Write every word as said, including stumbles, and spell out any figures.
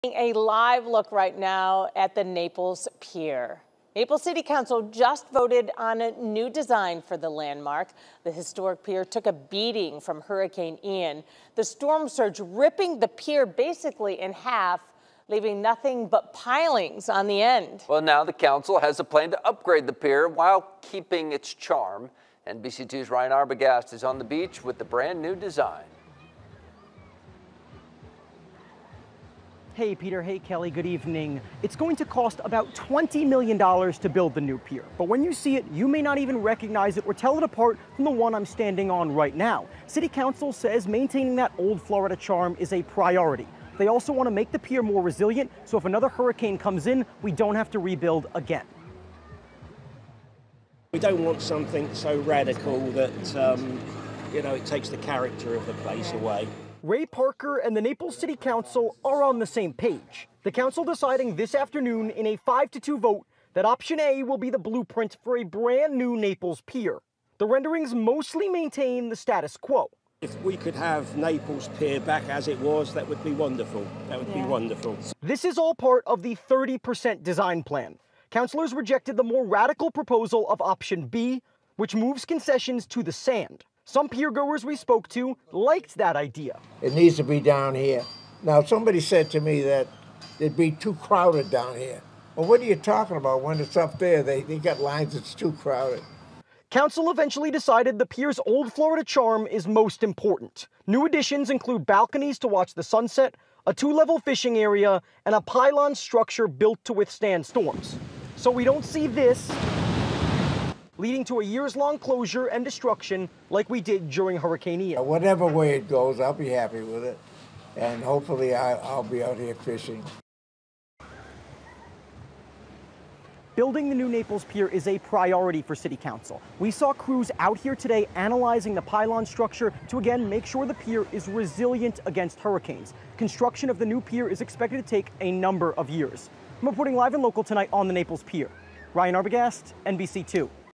A live look right now at the Naples Pier. Naples City Council just voted on a new design for the landmark. The historic pier took a beating from Hurricane Ian. The storm surge ripping the pier basically in half, leaving nothing but pilings on the end. Well, now the council has a plan to upgrade the pier while keeping its charm. N B C two's Ryan Arbogast is on the beach with the brand new design. Hey, Peter. Hey, Kelly. Good evening. It's going to cost about twenty million dollars to build the new pier. But when you see it, you may not even recognize it or tell it apart from the one I'm standing on right now. City Council says maintaining that old Florida charm is a priority. They also want to make the pier more resilient, so if another hurricane comes in, we don't have to rebuild again. We don't want something so radical that, um, you know, it takes the character of the place away. Ray Parker and the Naples City Council are on the same page. The council deciding this afternoon in a five to two vote that option A will be the blueprint for a brand new Naples Pier. The renderings mostly maintain the status quo. If we could have Naples Pier back as it was, that would be wonderful. That would yeah. be wonderful. This is all part of the thirty percent design plan. Councilors rejected the more radical proposal of option B, which moves concessions to the sand. Some pier goers we spoke to liked that idea. It needs to be down here. Now, somebody said to me that it'd be too crowded down here. Well, what are you talking about? When it's up there, they, they got lines that's too crowded. Council eventually decided the pier's old Florida charm is most important. New additions include balconies to watch the sunset, a two-level fishing area, and a pylon structure built to withstand storms. So we don't see this leading to a years-long closure and destruction like we did during Hurricane Ian. Whatever way it goes, I'll be happy with it. And hopefully I, I'll be out here fishing. Building the new Naples Pier is a priority for City Council. We saw crews out here today analyzing the pylon structure to again make sure the pier is resilient against hurricanes. Construction of the new pier is expected to take a number of years. I'm reporting live and local tonight on the Naples Pier. Ryan Arbogast, N B C two.